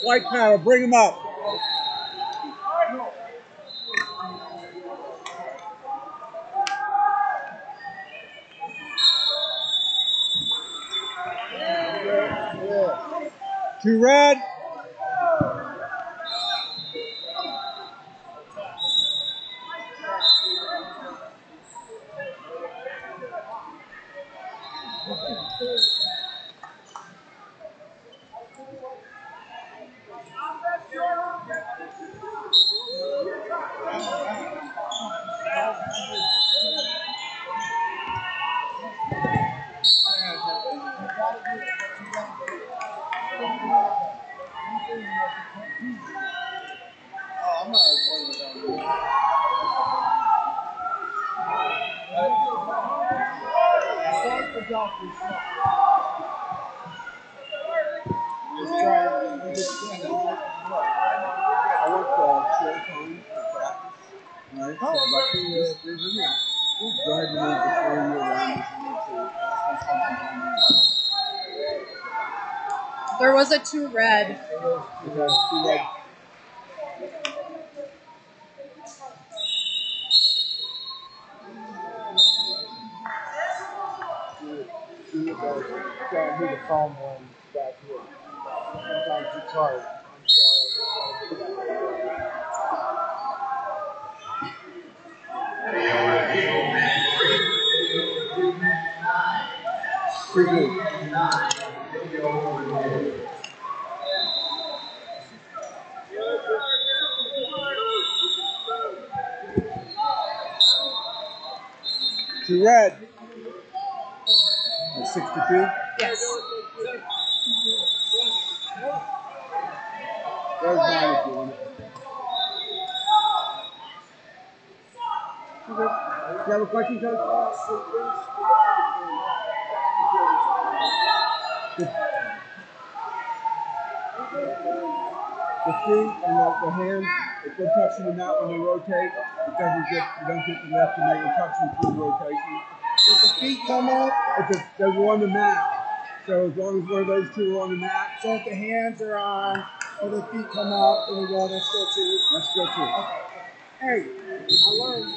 White paddle, bring him up. Two red. There was a 2 red. Can't do the foam one back here. Sometimes it's hard. I'm Two red. 62? Yes. There's mine if you want it. Okay. You have a question, Coach? The feet and the hands, if they're touching the mat when they rotate, you don't get the left and they will touch them through rotation. If the feet come up, They were on the mat. So as long as one of those two are on the mat. So if the hands are on, or the feet come up, then we go, that's still 2. That's still 2. Okay. Hey, I learned.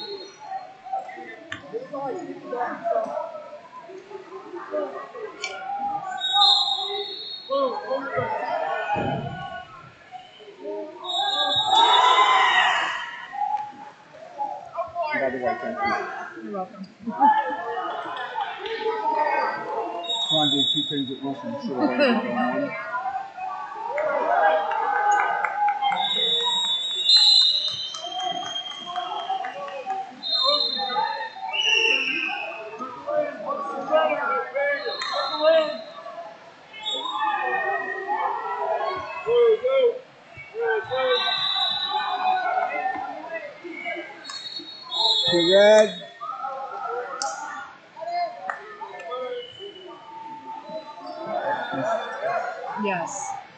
By the way, thank you. You're welcome. Trying to do 2 things at once, I'm sure they ain't going on. Two red. Yes.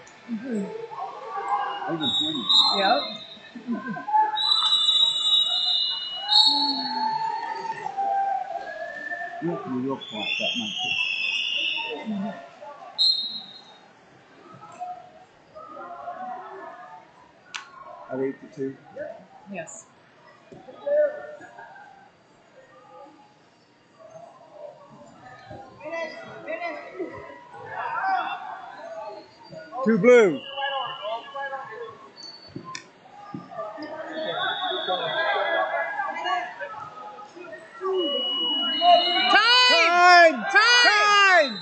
Even 20. Yep. You have to be real quiet, that might be. At 8-2. Yes. Two blue. Time!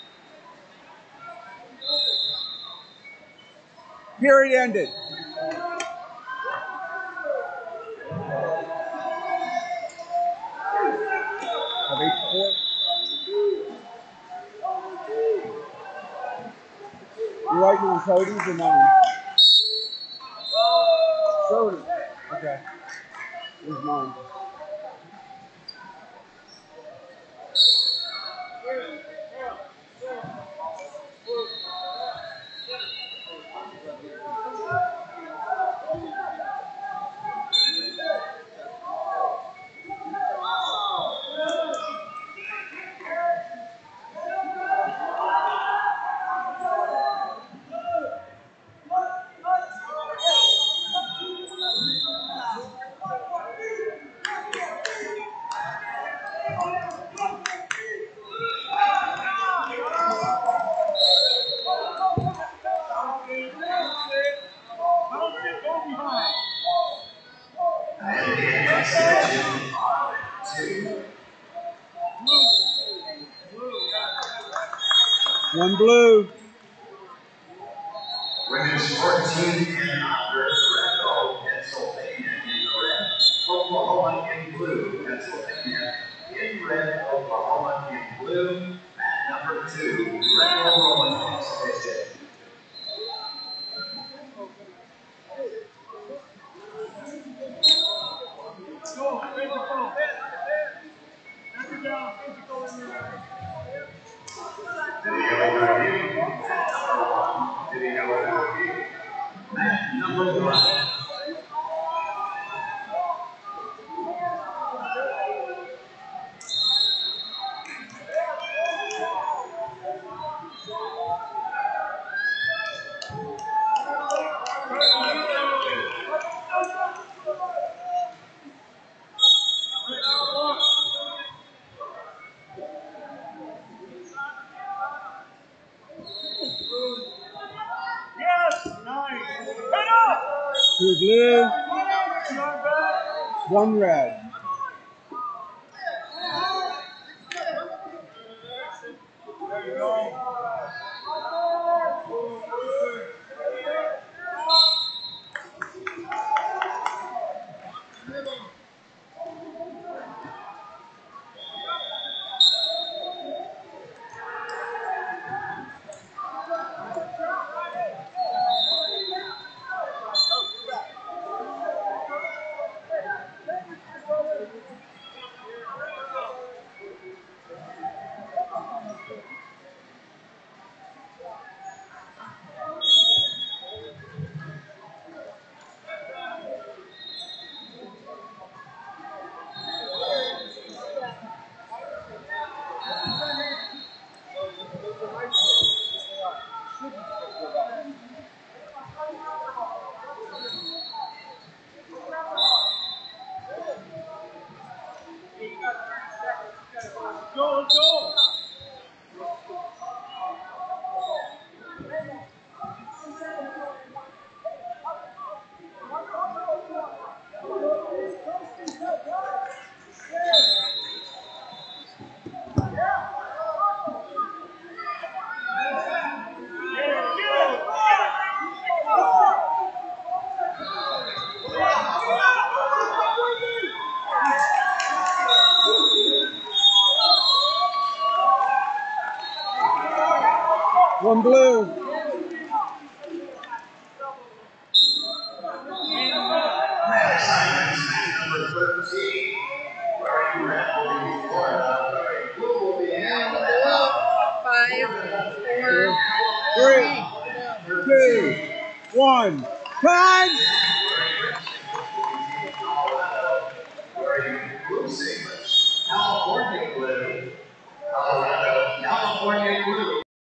Period ended. Of 8-4. You writing on Cody's or mine? Cody. Okay. Here's mine. blue. Women's 14 and under, Greco, Pennsylvania in red. Oklahoma in blue, Pennsylvania in red. Oklahoma in blue. Mat number 2, Greco Roman exhibition. Mat number 1. Two blue, one red. One blue. Mat assignments, mat number 13. Wearing red will be Florida, wearing blue will be Alabama. 5, 4, 3, 2, 1. Time!